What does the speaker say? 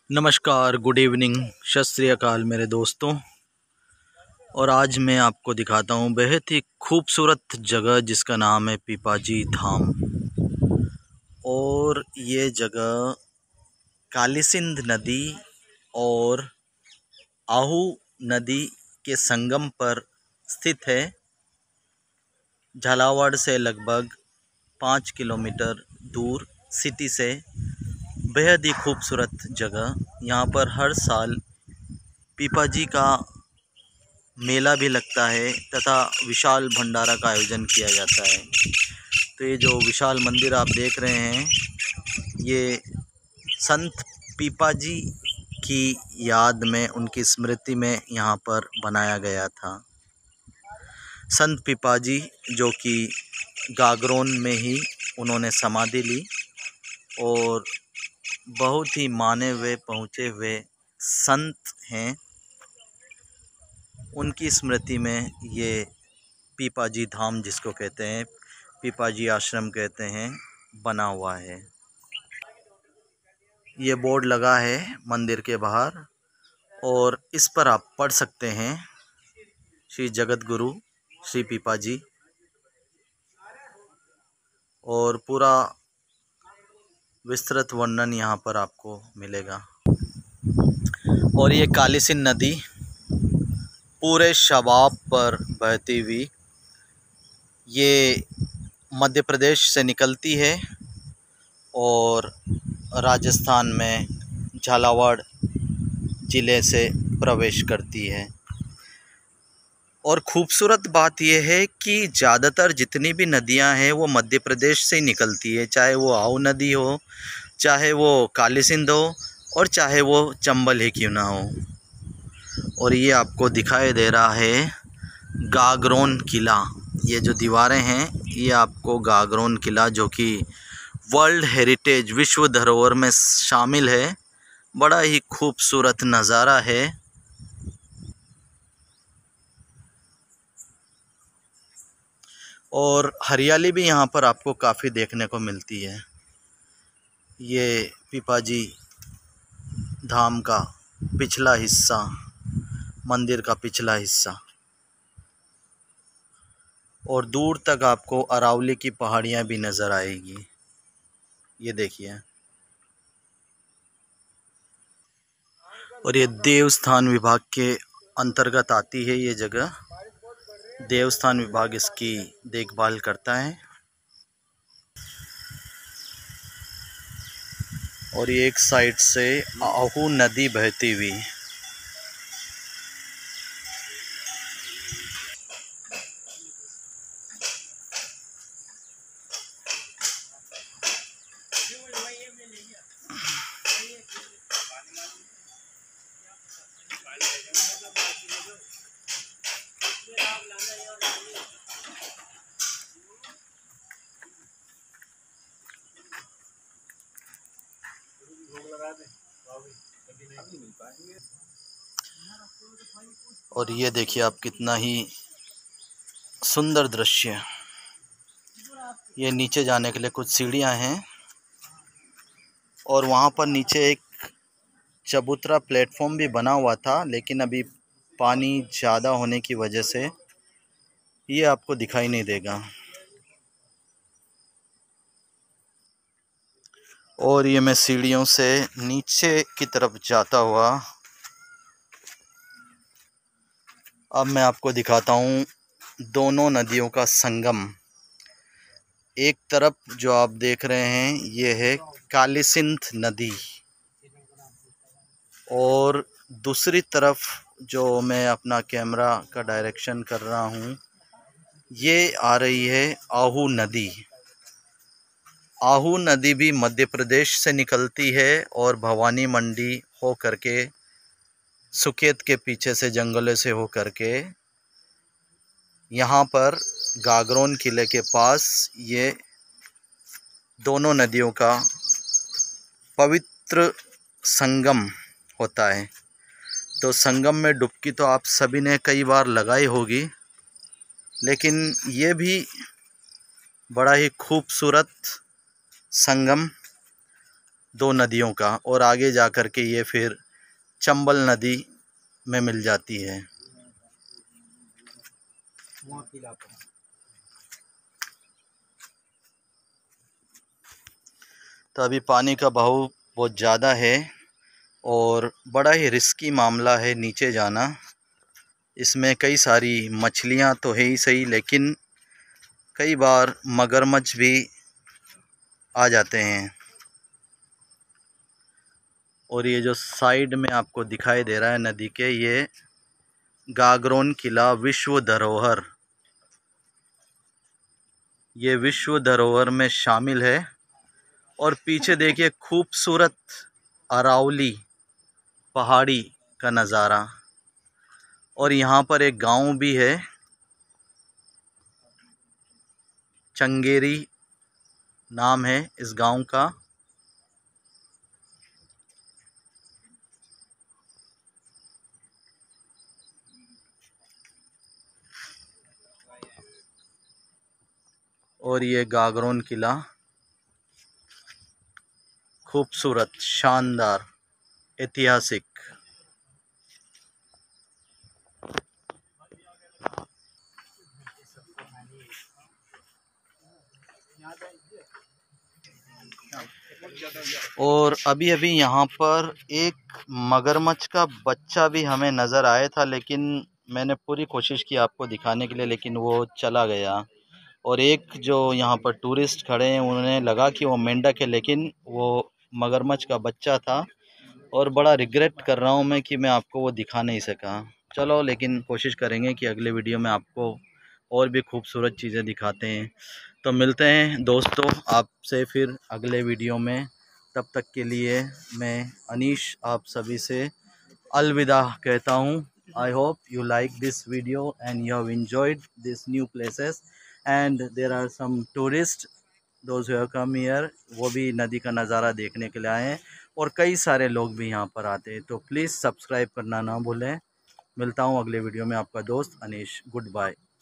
नमस्कार, good evening, सत श्री अकाल मेरे दोस्तों। और आज मैं आपको दिखाता हूँ बेहद ही खूबसूरत जगह जिसका नाम है पीपाजी धाम। और ये जगह काली सिंध नदी और आहू नदी के संगम पर स्थित है। झालावाड़ से लगभग 5 किलोमीटर दूर सिटी से। बेहद ही खूबसूरत जगह। यहाँ पर हर साल पीपाजी का मेला भी लगता है तथा विशाल भंडारा का आयोजन किया जाता है। तो ये जो विशाल मंदिर आप देख रहे हैं, ये संत पीपाजी की याद में, उनकी स्मृति में यहाँ पर बनाया गया था। संत पीपाजी जो कि गागरोन में ही उन्होंने समाधि ली और बहुत ही माने हुए पहुँचे हुए संत हैं। उनकी स्मृति में ये पीपाजी धाम, जिसको कहते हैं पीपाजी आश्रम कहते हैं, बना हुआ है। ये बोर्ड लगा है मंदिर के बाहर और इस पर आप पढ़ सकते हैं श्री जगत गुरु श्री पीपाजी, और पूरा विस्तृत वर्णन यहाँ पर आपको मिलेगा। और ये काली सिंध नदी पूरे शवाब पर बहती हुई ये मध्य प्रदेश से निकलती है और राजस्थान में झालावाड़ ज़िले से प्रवेश करती है। और ख़ूबसूरत बात यह है कि ज़्यादातर जितनी भी नदियां हैं वो मध्य प्रदेश से ही निकलती है, चाहे वो आहू नदी हो, चाहे वो काली सिंध हो और चाहे वो चंबल ही क्यों ना हो। और ये आपको दिखाई दे रहा है गागरोन किला। ये जो दीवारें हैं ये आपको गागरोन किला, जो कि वर्ल्ड हेरिटेज विश्व धरोहर में शामिल है। बड़ा ही खूबसूरत नज़ारा है। और हरियाली भी यहाँ पर आपको काफ़ी देखने को मिलती है। ये पीपाजी धाम का पिछला हिस्सा, मंदिर का पिछला हिस्सा। और दूर तक आपको अरावली की पहाड़ियाँ भी नज़र आएगी। ये देखिए। और ये देवस्थान विभाग के अंतर्गत आती है ये जगह। देवस्थान विभाग इसकी देखभाल करता है। और ये एक साइड से आहू नदी बहती हुई। और ये देखिए आप, कितना ही सुंदर दृश्य। ये नीचे जाने के लिए कुछ सीढ़ियां हैं और वहाँ पर नीचे एक चबूतरा प्लेटफॉर्म भी बना हुआ था, लेकिन अभी पानी ज़्यादा होने की वजह से ये आपको दिखाई नहीं देगा। और ये मैं सीढ़ियों से नीचे की तरफ जाता हुआ अब मैं आपको दिखाता हूँ दोनों नदियों का संगम। एक तरफ जो आप देख रहे हैं ये है काली सिंध नदी, और दूसरी तरफ जो मैं अपना कैमरा का डायरेक्शन कर रहा हूँ ये आ रही है आहू नदी। आहू नदी भी मध्य प्रदेश से निकलती है और भवानी मंडी हो करके, सुकेत के पीछे से जंगलों से हो करके यहाँ पर गागरोन किले के पास ये दोनों नदियों का पवित्र संगम होता है। तो संगम में डुबकी तो आप सभी ने कई बार लगाई होगी, लेकिन ये भी बड़ा ही खूबसूरत संगम दो नदियों का, और आगे जा कर के ये फिर चंबल नदी में मिल जाती है। तो अभी पानी का बहाव बहुत ज़्यादा है और बड़ा ही रिस्की मामला है नीचे जाना। इसमें कई सारी मछलियां तो है ही सही, लेकिन कई बार मगरमच्छ भी आ जाते हैं। और ये जो साइड में आपको दिखाई दे रहा है नदी के, ये गागरोन किला विश्व धरोहर, ये विश्व धरोहर में शामिल है। और पीछे देखिए खूबसूरत अरावली पहाड़ी का नज़ारा। और यहाँ पर एक गांव भी है, चंगेरी नाम है इस गांव का। और ये गागरोन किला खूबसूरत, शानदार, ऐतिहासिक। और अभी अभी यहाँ पर एक मगरमच्छ का बच्चा भी हमें नज़र आया था, लेकिन मैंने पूरी कोशिश की आपको दिखाने के लिए, लेकिन वो चला गया। और एक जो यहाँ पर टूरिस्ट खड़े हैं, उन्हें लगा कि वो मेंढक है, लेकिन वो मगरमच्छ का बच्चा था। और बड़ा रिग्रेट कर रहा हूँ मैं कि मैं आपको वो दिखा नहीं सका। चलो, लेकिन कोशिश करेंगे कि अगले वीडियो में आपको और भी खूबसूरत चीज़ें दिखाते हैं। तो मिलते हैं दोस्तों आपसे फिर अगले वीडियो में। तब तक के लिए मैं अनीश आप सभी से अलविदा कहता हूँ। I hope you like this video and you have enjoyed this new places and there are some tourist those who have come here, वो भी नदी का नज़ारा देखने के लिए आए हैं। और कई सारे लोग भी यहाँ पर आते हैं। तो प्लीज़ सब्सक्राइब करना ना भूलें। मिलता हूँ अगले वीडियो में, आपका दोस्त अनीश। Good bye.